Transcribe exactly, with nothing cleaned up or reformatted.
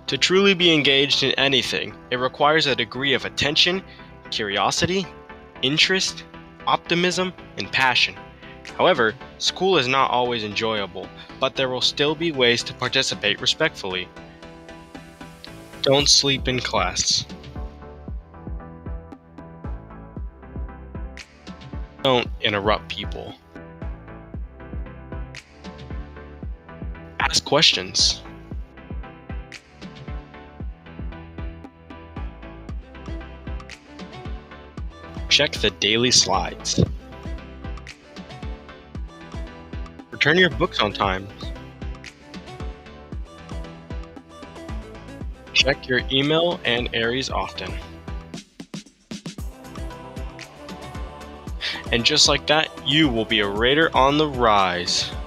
To truly be engaged in anything, it requires a degree of attention, curiosity, interest, optimism, and passion. However, school is not always enjoyable, but there will still be ways to participate respectfully. Don't sleep in class. Don't interrupt people. Ask questions. Check the daily slides. Return your books on time. Check your email and Aries often. And just like that, you will be a raider on the rise.